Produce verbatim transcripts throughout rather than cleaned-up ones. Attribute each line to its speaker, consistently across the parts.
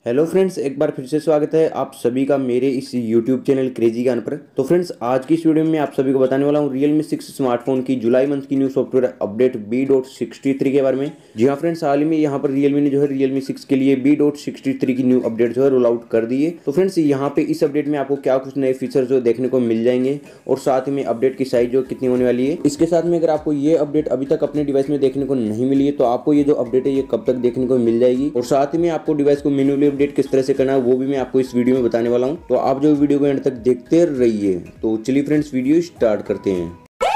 Speaker 1: Hello friends, एक बार फिर से स्वागत है आप सभी का मेरे इस यूट्यूब चैनल क्रेजी ज्ञान पर। तो फ्रेंड्स, आज की इस वीडियो में आप सभी को बताने वाला हूँ Realme सिक्स स्मार्टफोन की जुलाई मंथ की new software update B dot sixty three के बारे में। जी हाँ फ्रेंड्स, हाल ही में यहाँ पर Realme ने जो है Realme सिक्स के लिए बी डॉट सिक्सटी थ्री की न्यू अपडेट जो है रोल आउट कर दी है। तो फ्रेंड्स, यहाँ पे इस अपडेट में आपको क्या कुछ नए फीचर जो देखने को मिल जाएंगे और साथ में अपडेट की साइज जो कितनी होने वाली है। इसके साथ में अगर आपको ये अपडेट अभी तक अपने डिवाइस में देखने को नहीं मिली है तो आपको ये जो अपडेट है ये कब तक देखने को मिल जाएगी, और साथ में आपको डिवाइस को मैन्युअली अपडेट किस तरह से करना है वो भी मैं आपको इस वीडियो में बताने वाला हूं। तो आप जो वीडियो को एंड तक देखते रहिए। तो चलिए फ्रेंड्स, वीडियो स्टार्ट करते हैं।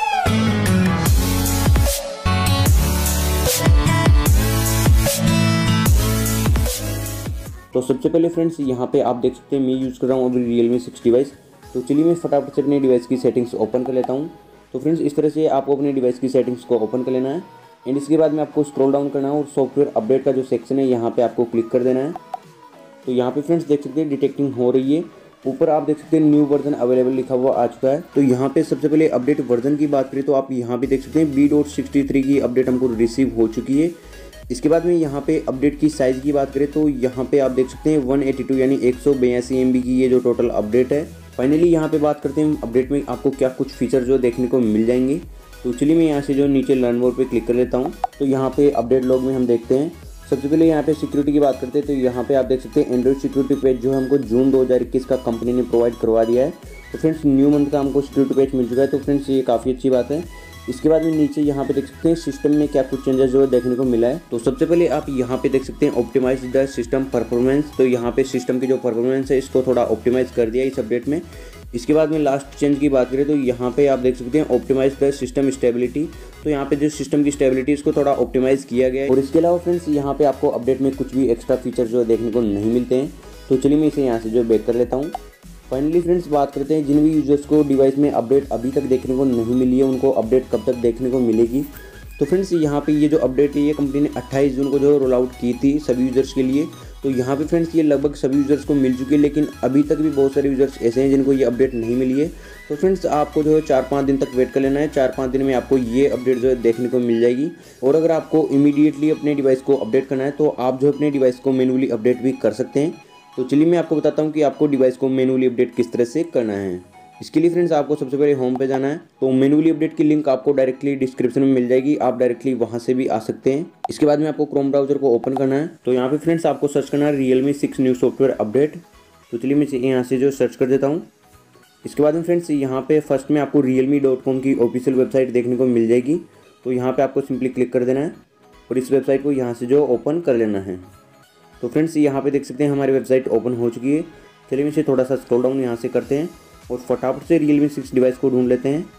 Speaker 1: तो सबसे पहले फ्रेंड्स, यहाँ पे आप देख सकते हैं मैं यूज कर रहा हूँ अभी Realme सिक्स डिवाइस। तो चलिए मैं फटाफट से अपने डिवाइस की सेटिंग्स ओपन कर लेता हूँ। तो फ्रेंड्स, इस तरह से आपको अपने डिवाइस की सेटिंग्स को ओपन कर लेना है एंड इसके बाद में आपको स्क्रॉल डाउन करना है और सॉफ्टवेयर अपडेट का जो सेक्शन है यहाँ पे आपको क्लिक कर देना है। तो यहाँ पे फ्रेंड्स देख सकते हैं डिटेक्टिंग हो रही है। ऊपर आप देख सकते हैं न्यू वर्जन अवेलेबल लिखा हुआ आ चुका है। तो यहाँ पे सबसे पहले अपडेट वर्जन की बात करें तो आप यहाँ पे देख सकते हैं बी डॉट सिक्सटी थ्री की अपडेट हमको रिसीव हो चुकी है। इसके बाद में यहाँ पे अपडेट की साइज़ की बात करें तो यहाँ पे आप देख सकते हैं वन एटी टू यानी एक सौ बयासी एम बी की ये जो टोटल अपडेट है। फाइनली यहाँ पे बात करते हैं अपडेट में आपको क्या कुछ फीचर जो देखने को मिल जाएंगे। तो चलिए मैं यहाँ से जो नीचे लर्न मोर पे क्लिक कर लेता हूँ। तो यहाँ पे अपडेट लॉग में हम देखते हैं। सबसे पहले यहाँ पे सिक्योरिटी की बात करते हैं तो यहाँ पे आप देख सकते हैं एंड्रॉइड सिक्योरिटी पेज जो हमको जून दो हज़ार इक्कीस का कंपनी ने प्रोवाइड करवा दिया है। तो फ्रेंड्स, न्यू मंथ का हमको सिक्योरिटी पेज मिल चुका है। तो फ्रेंड्स, ये काफ़ी अच्छी बात है। इसके बाद में नीचे यहाँ पे देख सकते हैं सिस्टम में क्या कुछ चेंजेस जो है देखने को मिला है। तो सबसे पहले आप यहाँ पे देख सकते हैं ऑप्टिमाइज द सिस्टम परफॉर्मेंस। तो यहाँ पे सिस्टम की जो परफॉर्मेंस है इसको थोड़ा ऑप्टिमाइज कर दिया इस अपडेट में। इसके बाद में लास्ट चेंज की बात करें तो यहाँ पे आप देख सकते हैं ऑप्टिमाइज द सिस्टम स्टेबिलिटी। तो यहाँ पे जो सिस्टम की स्टेबिलिटी इसको थोड़ा ऑप्टिमाइज किया गया है। और इसके अलावा फ्रेंड्स, यहाँ पे आपको अपडेट में कुछ भी एक्स्ट्रा फीचर जो देखने को नहीं मिलते हैं। तो चलिए मैं इसे यहाँ से जो बैक कर लेता हूँ। फाइनली फ्रेंड्स, बात करते हैं जिन भी यूजर्स को डिवाइस में अपडेट अभी तक देखने को नहीं मिली है उनको अपडेट कब तक देखने को मिलेगी। तो फ्रेंड्स, यहाँ पे ये जो अपडेट है ये कंपनी ने अट्ठाईस जून को जो रोल आउट की थी सभी यूजर्स के लिए। तो यहाँ पे फ्रेंड्स ये लगभग सभी यूजर्स को मिल चुकी है, लेकिन अभी तक भी बहुत सारे यूजर्स ऐसे हैं जिनको ये अपडेट नहीं मिली है। तो फ्रेंड्स, आपको जो है चार पाँच दिन तक वेट कर लेना है। चार पाँच दिन में आपको ये अपडेट जो है देखने को मिल जाएगी। और अगर आपको इमीडिएटली अपने डिवाइस को अपडेट करना है तो आप जो अपने डिवाइस को मैन्युअली अपडेट भी कर सकते हैं। तो चलिए मैं आपको बताता हूँ कि आपको डिवाइस को मैन्युअली अपडेट किस तरह से करना है। इसके लिए फ्रेंड्स, आपको सबसे पहले होम पे जाना है। तो मैन्युअली अपडेट की लिंक आपको डायरेक्टली डिस्क्रिप्शन में मिल जाएगी, आप डायरेक्टली वहां से भी आ सकते हैं। इसके बाद में आपको क्रोम ब्राउजर को ओपन करना है। तो यहाँ पे फ्रेंड्स आपको सर्च करना है Realme six new software update. तो चलिए मैं यहाँ से जो सर्च कर देता हूँ। इसके बाद में फ्रेंड्स यहाँ पे फर्स्ट में आपको रियलमी डॉट कॉम की ऑफिशियल वेबसाइट देखने को मिल जाएगी। तो यहाँ पे आपको सिंपली क्लिक कर देना है और इस वेबसाइट को यहाँ से जो ओपन कर लेना है। तो फ्रेंड्स, यहाँ पे देख सकते हैं हमारी वेबसाइट ओपन हो चुकी है। चलिए इसे थोड़ा सा स्क्रॉल डाउन यहाँ से करते हैं और फटाफट से Realme सिक्स डिवाइस को ढूंढ लेते हैं।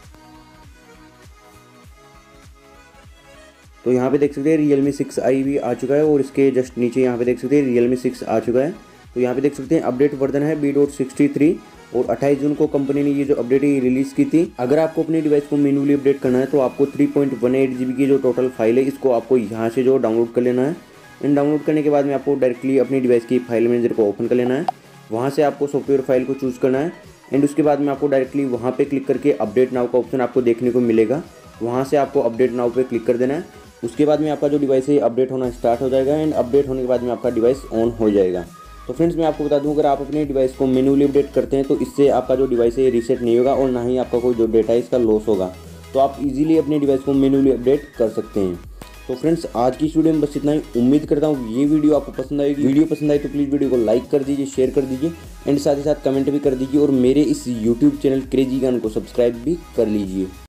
Speaker 1: तो यहाँ पे देख सकते हैं Realme सिक्स आई भी आ चुका है और इसके जस्ट नीचे यहाँ पे देख सकते हैं Realme सिक्स आ चुका है। तो यहाँ पे देख सकते हैं अपडेट वर्जन है बी डॉट सिक्सटी थ्री और अट्ठाईस जून को कंपनी ने ये जो अपडेट है रिलीज की थी। अगर आपको अपने डिवाइस को मैन्युअली अपडेट करना है तो आपको three point one eight G B की जो टोटल फाइल है इसको आपको यहाँ से जो डाउनलोड कर लेना है। इन डाउनलोड करने के बाद में आपको डायरेक्टली अपनी डिवाइस की फाइल मैनेजर को ओपन कर लेना है। वहाँ से आपको सॉफ्टवेयर फाइल को चूज़ करना है एंड उसके बाद में आपको डायरेक्टली वहाँ पे क्लिक करके अपडेट नाउ का ऑप्शन आपको देखने को मिलेगा। वहाँ से आपको अपडेट नाउ पे क्लिक कर देना है। उसके बाद में आपका जो डिवाइस है अपडेट होना स्टार्ट हो जाएगा एंड अपडेट होने के बाद में आपका डिवाइस ऑन हो जाएगा। तो फ्रेंड्स, मैं आपको बता दूं, अगर आप अपने डिवाइस को मैन्युअली अपडेट करते हैं तो इससे आपका जो डिवाइस है रीसेट नहीं होगा और ना ही आपका कोई जो डेटा है इसका लॉस होगा। तो आप इजीली अपने डिवाइस को मैन्युअली अपडेट कर सकते हैं। तो फ्रेंड्स, आज की इस वीडियो में बस इतना ही। उम्मीद करता हूँ ये वीडियो आपको पसंद आएगी। वीडियो पसंद आए तो प्लीज़ वीडियो को लाइक कर दीजिए, शेयर कर दीजिए एंड साथ ही साथ कमेंट भी कर दीजिए और मेरे इस यूट्यूब चैनल क्रेजी ज्ञान को सब्सक्राइब भी कर लीजिए।